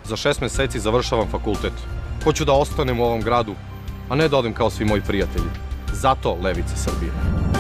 Za 6 meseci završavam fakultet. Hoću da ostanem u ovom gradu, a ne da odem kao svi moji prijatelji. Zato Levica Srbije.